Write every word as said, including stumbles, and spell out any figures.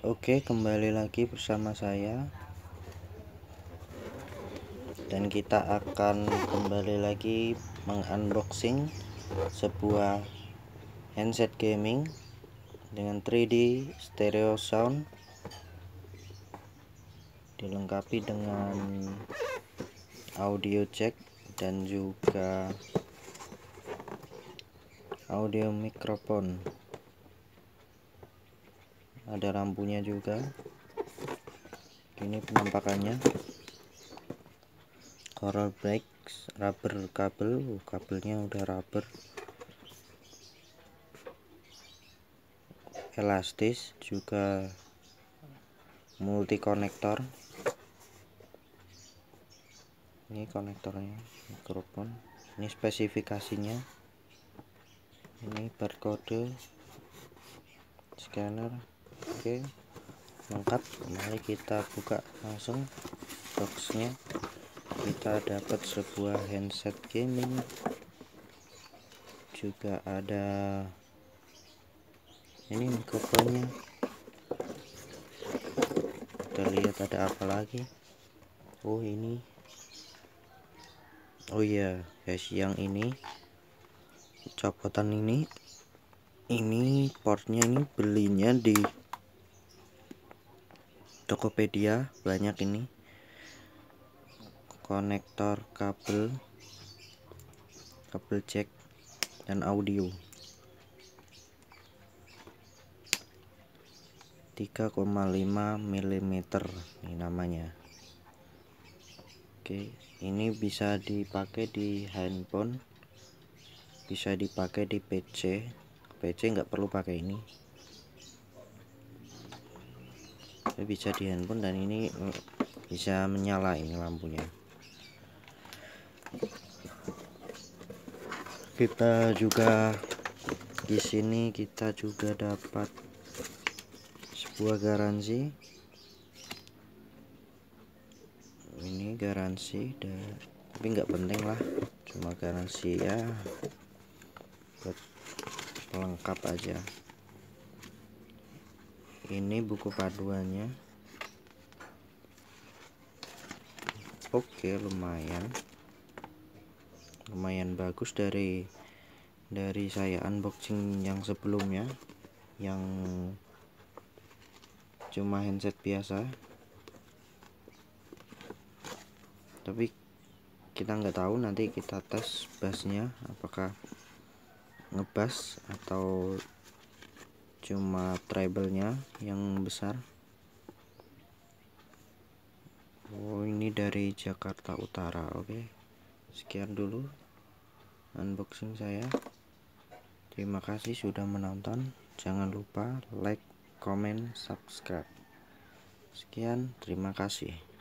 Oke, kembali lagi bersama saya, dan kita akan kembali lagi mengunboxing sebuah handset gaming dengan tiga D stereo sound, dilengkapi dengan audio jack dan juga audio mikrofon. Ada lampunya juga. Ini penampakannya. Coral Black, rubber kabel, uh, kabelnya udah rubber, elastis, juga multi konektor. Ini konektornya, mikrofon. Ini spesifikasinya. Ini barcode, scanner. Oke, lengkap. Mari kita buka langsung boxnya. Kita dapat sebuah handset gaming, juga ada ini mikrofonnya. Kita lihat ada apa lagi. Oh ini, oh iya guys, yang ini copotan ini ini portnya, ini belinya di Tokopedia. Banyak ini konektor kabel, kabel jack dan audio. Tiga koma lima milimeter ini namanya. Oke, ini bisa dipakai di handphone, bisa dipakai di P C. P C nggak perlu pakai ini, tapi bisa di handphone, dan ini bisa menyala ini lampunya. Kita juga di sini kita juga dapat sebuah garansi. Ini garansi, dan tapi nggak penting lah, cuma garansi ya buat pelengkap aja. Ini buku paduannya. Oke, lumayan lumayan bagus dari dari saya unboxing yang sebelumnya, yang cuma handset biasa. Tapi kita nggak tahu, nanti kita tes bassnya apakah ngebass atau cuma treble-nya yang besar. Oh, ini dari Jakarta Utara. Oke, sekian dulu unboxing saya. Terima kasih sudah menonton. Jangan lupa like, comment, subscribe. Sekian, terima kasih.